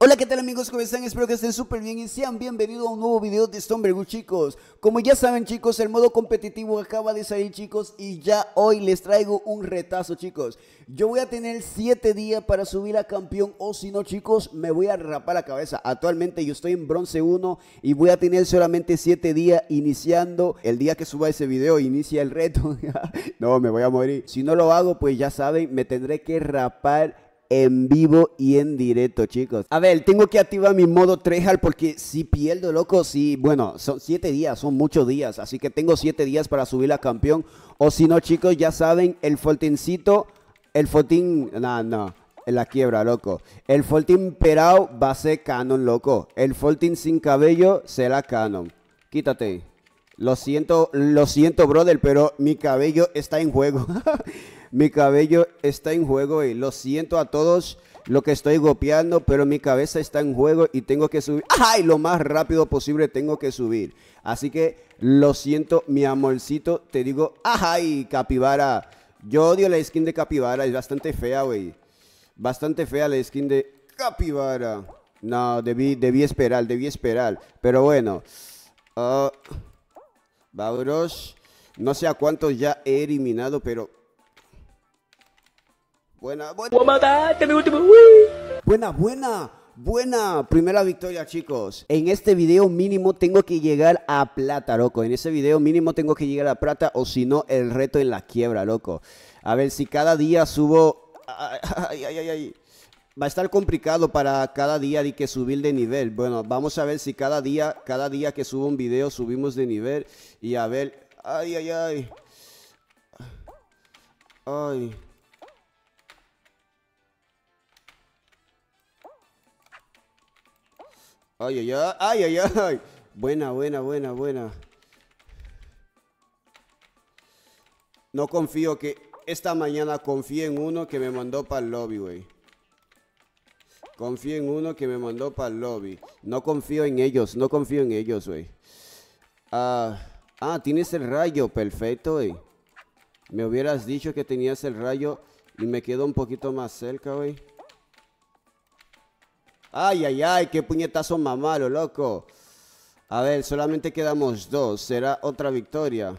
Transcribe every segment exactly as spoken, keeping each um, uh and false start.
Hola, ¿qué tal amigos? ¿Cómo están? Espero que estén súper bien y sean bienvenidos a un nuevo video de Stoneberg, chicos. Como ya saben, chicos, el modo competitivo acaba de salir, chicos, y ya hoy les traigo un retazo, chicos. Yo voy a tener siete días para subir a campeón, o si no, chicos, me voy a rapar la cabeza. Actualmente yo estoy en bronce uno y voy a tener solamente siete días iniciando. El día que suba ese video inicia el reto. No, me voy a morir. Si no lo hago, pues ya saben, me tendré que rapar en vivo y en directo, chicos. A ver, tengo que activar mi modo tryhard porque si pierdo, loco, si, bueno, son siete días, son muchos días, así que tengo siete días para subir a campeón. O si no, chicos, ya saben, el Fortincito, el Fortin, no, no, en la quiebra, loco. El Fortin perao va a ser canon, loco. El Fortin sin cabello será canon. Quítate. Lo siento, lo siento, brother, pero mi cabello está en juego. Mi cabello está en juego y lo siento a todos lo que estoy golpeando, pero mi cabeza está en juego y tengo que subir. ¡Ay! Lo más rápido posible tengo que subir. Así que lo siento, mi amorcito, te digo, ¡ay, capibara! Yo odio la skin de capibara, es bastante fea, güey. Bastante fea la skin de capibara. No, debí, debí esperar, debí esperar. Pero bueno. Uh, Vámonos. No sé a cuántos ya he eliminado, pero... Buena, buena. Buena, buena, buena. Primera victoria, chicos. En este video mínimo tengo que llegar a plata, loco. En ese video mínimo tengo que llegar a plata o si no, el reto en la quiebra, loco. A ver si cada día subo... Ay, ay, ay, ay. Va a estar complicado para cada día de que subir de nivel. Bueno, vamos a ver si cada día, cada día que subo un video subimos de nivel. Y a ver... Ay, ay, ay. Ay... Ay, ay, ay, ay, ay, ay. Buena, buena, buena, buena. No confío que... Esta mañana confié en uno que me mandó para el lobby, güey. Confío en uno que me mandó para el lobby. No confío en ellos, no confío en ellos, güey. Ah, ah, tienes el rayo. Perfecto, güey. Me hubieras dicho que tenías el rayo y me quedo un poquito más cerca, güey. Ay, ay, ay, qué puñetazo más malo, loco. A ver, solamente quedamos dos. Será otra victoria.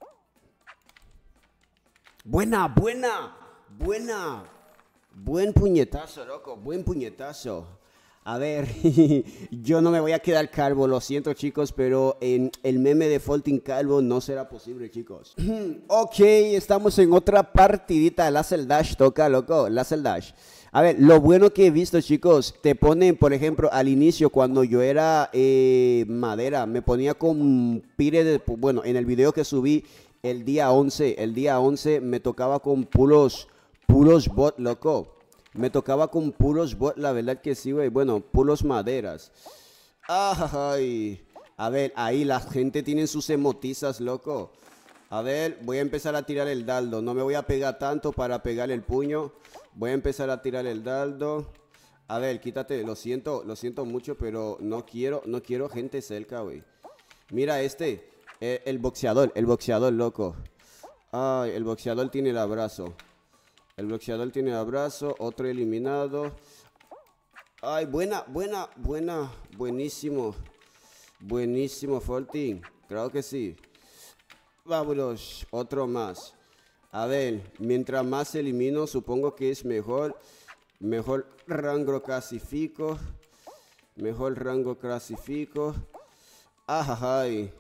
Buena, buena, buena. Buen puñetazo, loco, buen puñetazo. A ver, yo no me voy a quedar calvo, lo siento, chicos, pero en el meme de Fortin calvo no será posible, chicos. Ok, estamos en otra partidita. Laser Dash toca, loco, Laser Dash. A ver, lo bueno que he visto, chicos, te ponen, por ejemplo, al inicio, cuando yo era eh, madera, me ponía con pire de... Bueno, en el video que subí el día once, el día once me tocaba con puros, puros bot, loco. Me tocaba con puros bot, la verdad que sí, güey. Bueno, puros maderas. Ay, a ver, ahí la gente tiene sus emotizas, loco. A ver, voy a empezar a tirar el dardo. No me voy a pegar tanto para pegar el puño. Voy a empezar a tirar el dardo. A ver, quítate. Lo siento, lo siento mucho, pero no quiero, no quiero gente cerca, güey. Mira este. Eh, el boxeador, el boxeador, loco. Ay, el boxeador tiene el abrazo. El boxeador tiene el abrazo. Otro eliminado. Ay, buena, buena, buena. Buenísimo. Buenísimo, Fortin. Claro que sí. Vámonos, otro más. A ver, mientras más elimino, supongo que es mejor. Mejor rango clasifico. Mejor rango clasifico. Ajá, ay.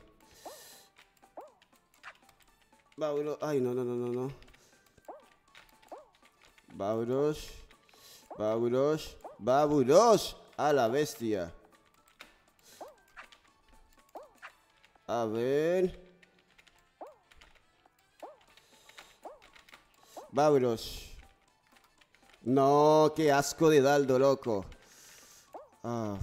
Vámonos. Ay, no, no, no, no, no. Vámonos. Vámonos. Vámonos. A la bestia. A ver. Vámonos. No, qué asco de dardo, loco. Ah.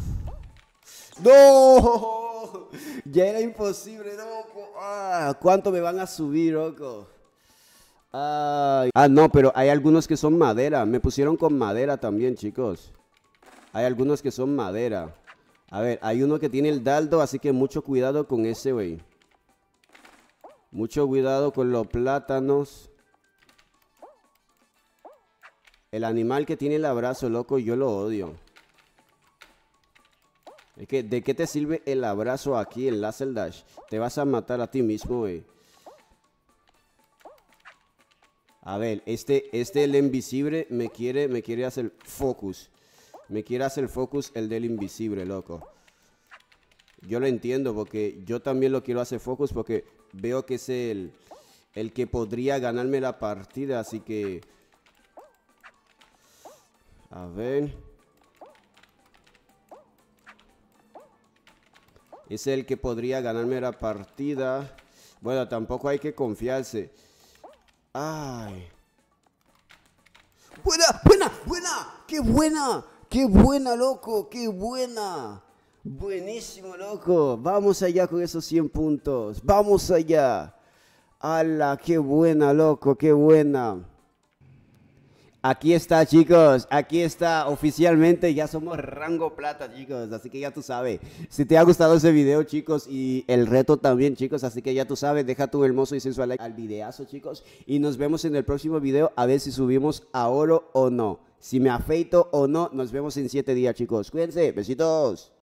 ¡No! Ya era imposible, loco. Ah, ¿cuánto me van a subir, loco? Ay. Ah, no, pero hay algunos que son madera. Me pusieron con madera también, chicos. Hay algunos que son madera. A ver, hay uno que tiene el dardo, así que mucho cuidado con ese, güey. Mucho cuidado con los plátanos. El animal que tiene el abrazo, loco, yo lo odio. Es que, ¿de qué te sirve el abrazo aquí en Laser Dash? Te vas a matar a ti mismo, eh. A ver, este, este el invisible me quiere, me quiere hacer focus. Me quiere hacer focus el del invisible, loco. Yo lo entiendo porque yo también lo quiero hacer focus porque veo que es el, el que podría ganarme la partida, así que... A ver... Es el que podría ganarme la partida. Bueno, tampoco hay que confiarse. Ay. Buena, buena, buena. Qué buena. Qué buena, loco. Qué buena. Buenísimo, loco. Vamos allá con esos cien puntos. Vamos allá. ¡Hala! Qué buena, loco. Qué buena. Aquí está, chicos, aquí está, oficialmente ya somos rango plata, chicos, así que ya tú sabes. Si te ha gustado ese video, chicos, y el reto también, chicos, así que ya tú sabes, deja tu hermoso y sensual like al videazo, chicos, y nos vemos en el próximo video a ver si subimos a oro o no. Si me afeito o no, nos vemos en siete días, chicos. Cuídense, besitos.